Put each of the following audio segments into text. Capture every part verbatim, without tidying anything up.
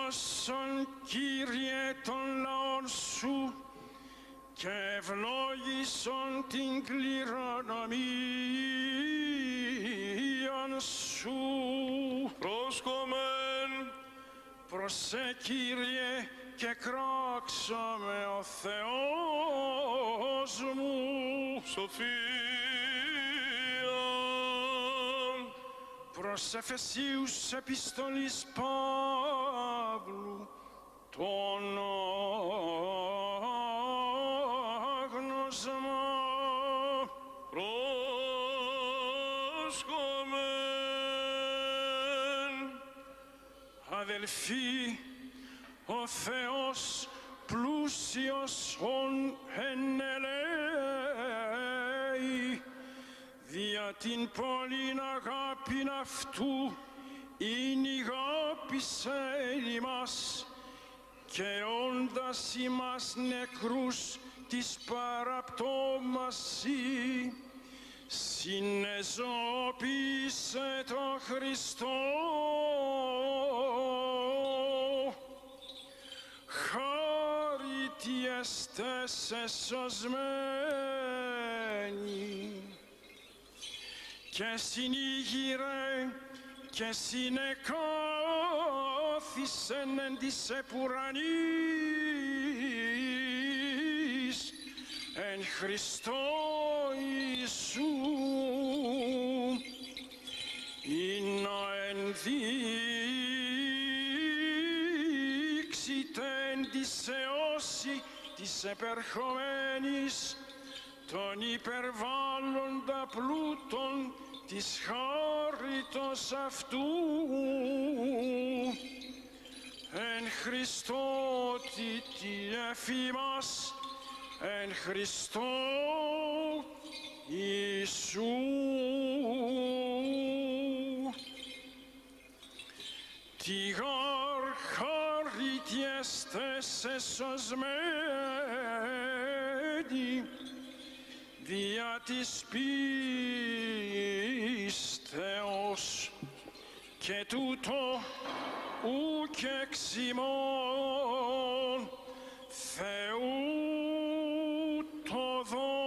Σώσον, Κύριε, τον λαόν σου και ευλόγησον την κληρονομία σου. Πρόσκομεν Προσέ, Κύριε, και κράξαμε ο Θεός μου. σοφία. Προς Εφεσίους επιστολής Παύλου, τον άγνωσμα. Πρόσκομεν Αδελφοί, ο Θεός πλούσιος ον εν ελέη, δια την πολλήν αγάπην αυτού ειν ηγάπησε ημάς, και όντας ημάς νεκρούς της παραπτώμασι, συνεζώπησε το Χριστό. Χάρητι εστέ σε σωσμένοι, και συνήγηρε και συνεκάθισεν εν της επουρανής εν Χριστώ Ιησού, ή να ενδείξητε εν της αιώση της επερχομένης τον υπερβάλλοντα πλούτον της χάριτος αυτού εν Χριστώ τι εφήμας, εν Χριστώ Ιησού. Τι γαρ χάρητι εστέ σε σωσμένοι, δια της πίστεως, και τούτο ουκ εξ ημών, Θεού το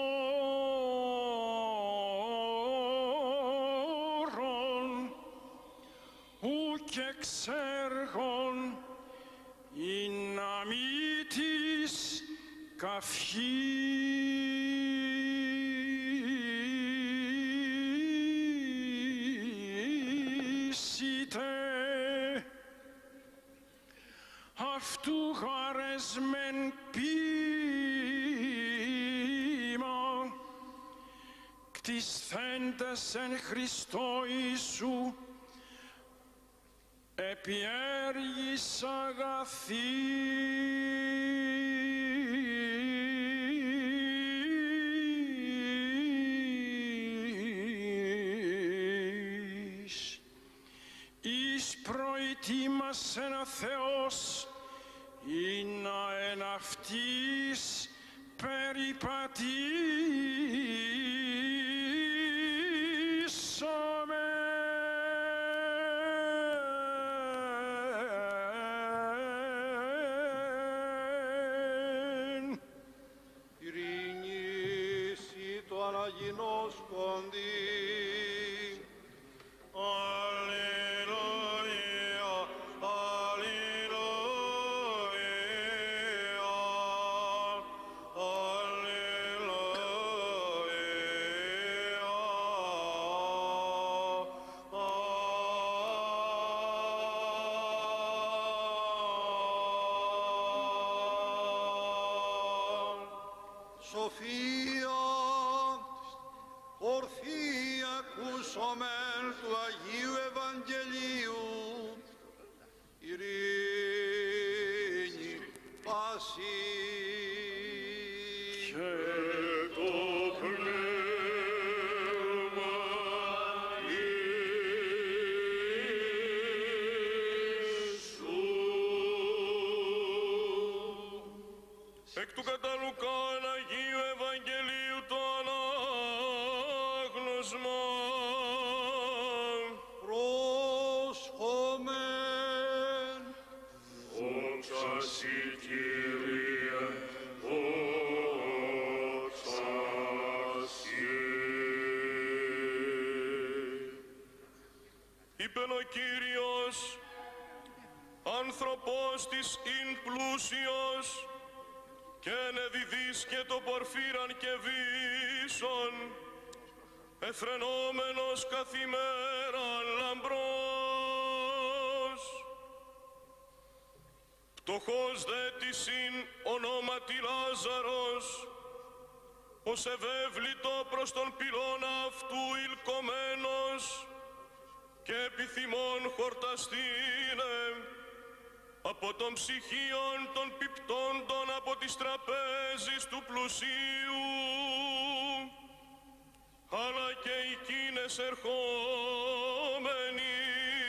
δώρον, ουκ εξ έργων, η να μη της καυχήσητε. Αυτού χαρεσμεν ποίημα, κτισθέντες εν Χριστώ Ιησού, επί έργης αγαθής, εις προετοίμασεν ο Θεός, ή να εν αυτής περιπατήσαμε. Ειρήνης ή το αναγινώσκοντι. Αλληλούια, αλληλούια, Σοφία, ορθή ακούσομεν του Αγίου Ευαγγελίου, ειρήνη πάση. και το πνεύμα Ιησού. Εκ του κατά Λουκά εν Αγίου Ευαγγελίου το ανάγνωσμα. Πρόσχομεν. δόξα σοι, Κύριε, δόξα σοι. Είπεν ο Κύριος, άνθρωπος της ειν πλούσιος, και νεδιδείς και το πορφύραν και βίσον, εφρενόμενος καθημέραν λαμπρός. Πτωχός δε της ειν ονόματι Λάζαρος, ως ευέβλητο προς τον πυλώνα αυτού ηλκωμένος, και επιθυμών χορταστήνε από των ψυχίων των πιπτόντων από τις τραπέζεις του πλουσίου, αλλά και εκείνες ερχόμενοι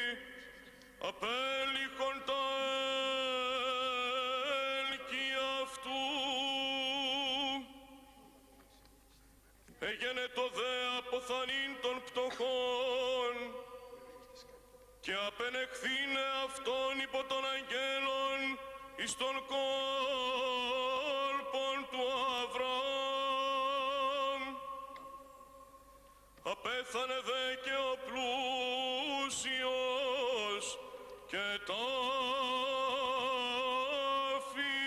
απέλυχον τα έλκη αυτού. Έγενε το δε αποθανήν των πτωχών, και απενεχθήνε αυτόν υπό των αγγέλων εις των κόλπων του Αβραάμ. Απέθανε δε και ο πλούσιος και τάφη,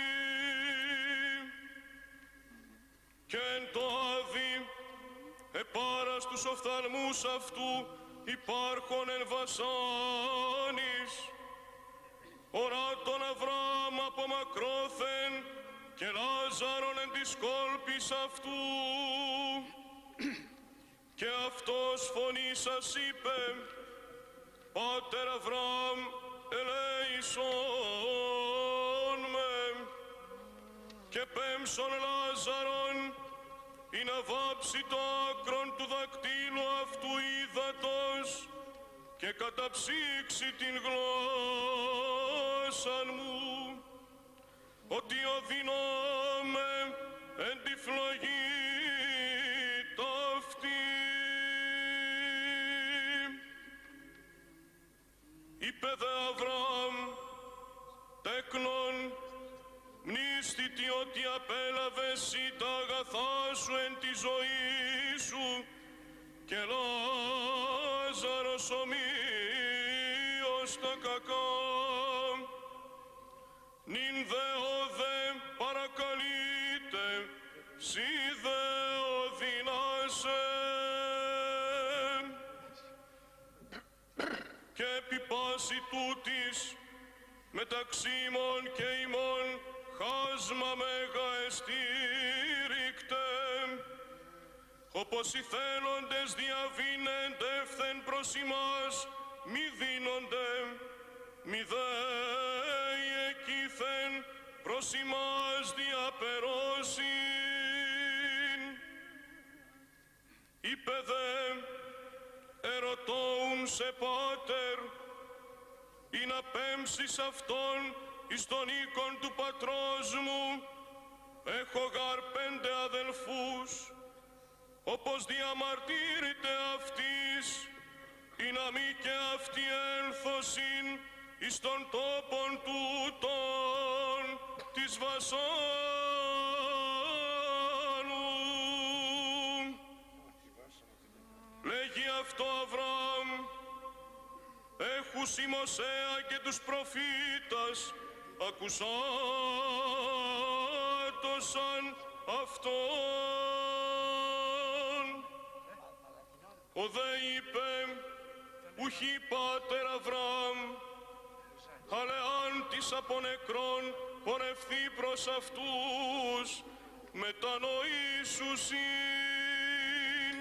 και εν το άδει επάρας τους οφθαλμούς αυτού υπάρχον εν βασάνης, ορά τον Αβραάμ από μακρόθεν και Λάζαρον εν της κόλπης αυτού. Και αυτός φωνήσας είπε, Πάτερ Αβραάμ, ελέησον με, και πέμψον Λάζαρον, ή να βάψει το άκρον του δακτύλου αυτού ύδατος και καταψύξει την γλώσσαν μου, ότι οδυνόμαι εν τη φλογή ταύτη. Είπε δε Αβραάμ, τέκνον, μνήστητη ότι απέλαβες εσύ τα αγαθά σου εν τη ζωή σου, και Λάζαρος ομοίως τα κακά. Νυν δε ο δε παρακαλείτε, σοι δε οδυνάσαι. Και επί πάση τούτης μεταξύ ημών και ημών χάσμα μέγα εστήρικτε, όπως οι θέλοντες διαβήνε εντεύθεν προς ημάς μη δίνονται, μη δε οι εκείθεν προς ημάς διαπερώσιν. Είπε δε, ερωτώουν σε πάτερ, ή να πέμψεις αυτόν εις τον οίκον του πατρός μου. Έχω γαρ πέντε αδελφούς, όπως διαμαρτύρηται αυτής, ή να μη και αυτοί έλθωσιν εις τον τόπον τούτον της βασάνου. Λέγει αυτό Αβραάμ, έχους η Μωσέα και τους προφήτας, ακουσάτωσαν αυτόν. Ο δε είπε, ουχή πάτερ Αβραάμ, αλλά αν της από νεκρών πορευθεί προς αυτούς, μετανοήσουσιν.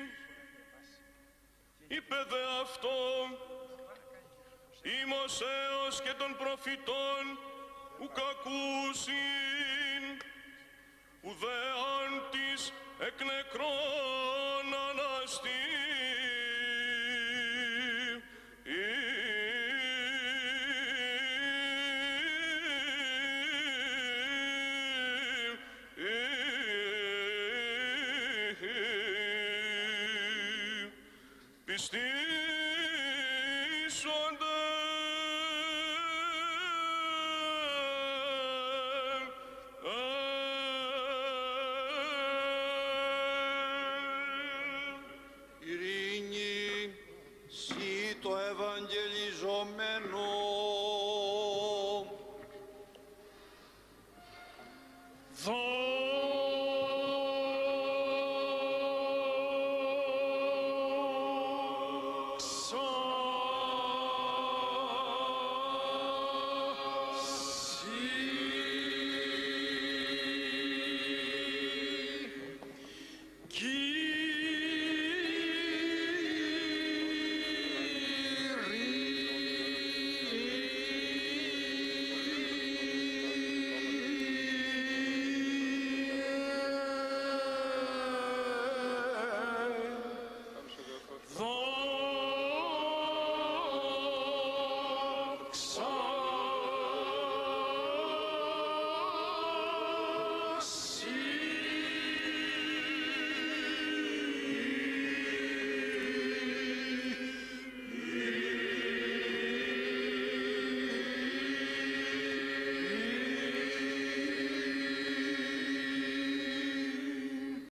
Είπε δε αυτό, η Μωσέος και των προφητών ουκ ακούσιν, ουδέ αν της εκ νεκρών αναστεί. Πιστή